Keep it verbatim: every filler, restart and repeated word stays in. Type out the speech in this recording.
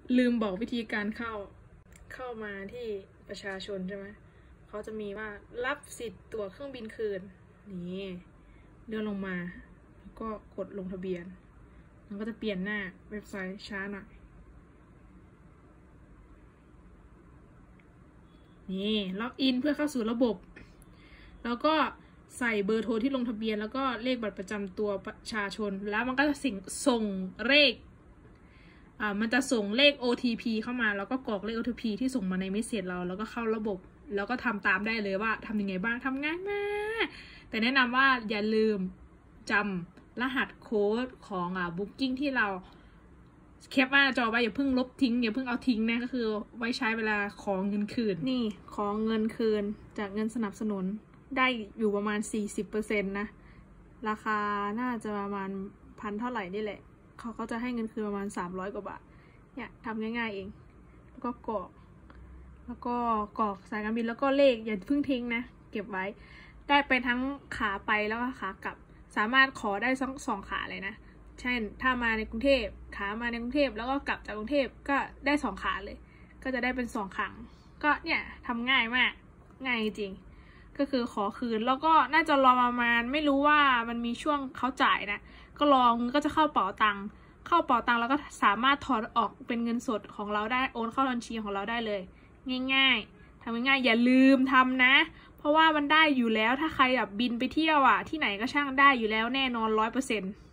ลืมบอกวิธีการเข้าเข้ามาที่ประชาชนใช่ไหมเขาจะมีว่ารับสิทธิ์ตั๋วเครื่องบินคืนนี่เลื่อนลงมาแล้วก็กดลงทะเบียนมันก็จะเปลี่ยนหน้าเว็บไซต์ช้าหน่อยนี่ล็อกอินเพื่อเข้าสู่ระบบแล้วก็ใส่เบอร์โทรที่ลงทะเบียนแล้วก็เลขบัตรประจำตัวประชาชนแล้วมันก็จะสิ่งส่งเลขอ่ามันจะส่งเลข โอ ที พี เข้ามาแล้วก็กรอกเลข โอ ที พี ที่ส่งมาในเมสเสจเราแล้วก็เข้าระบบแล้วก็ทำตามได้เลยว่าทำยังไงบ้างทำง่ายมากแต่แนะนำว่าอย่าลืมจำรหัสโค้ดของอ่า Booking ที่เราแคปหน้าจอไว้อย่าเพิ่งลบทิ้งอย่าเพิ่งเอาทิ้งนะก็คือไว้ใช้เวลาขอเงินคืนนี่ขอเงินคืนจากเงินสนับสนุนได้อยู่ประมาณ สี่สิบเปอร์เซ็นต์ นะราคาน่าจะประมาณพันเท่าไหร่นี่แหละเขาก็จะให้เงินคืนประมาณสามร้อยกว่าบาทเนี่ยทำง่ายๆเองแล้วก็กรอกแล้วก็กรอกสายการบินแล้วก็เลขอย่าเพิ่งทิ้งนะเก็บไว้ได้ไปทั้งขาไปแล้วก็ขากลับสามารถขอได้ทั้งสองขาเลยนะเช่นถ้ามาในกรุงเทพขามาในกรุงเทพแล้วก็กลับจากกรุงเทพก็ได้สองขาเลยก็จะได้เป็นสองครั้งก็เนี่ยทำง่ายมากง่ายจริงก็คือขอคืนแล้วก็น่าจะรอประมาณไม่รู้ว่ามันมีช่วงเขาจ่ายนะก็ลองก็จะเข้าเป๋าตังค์เข้าเป๋าตังค์แล้วก็สามารถถอนออกเป็นเงินสดของเราได้โอนเข้าบัญชีของเราได้เลยง่ายๆทำง่ายๆอย่าลืมทำนะเพราะว่ามันได้อยู่แล้วถ้าใครแบบบินไปเที่ยวอ่ะที่ไหนก็ช่างได้อยู่แล้วแน่นอนร้อยเปอร์เซ็นต์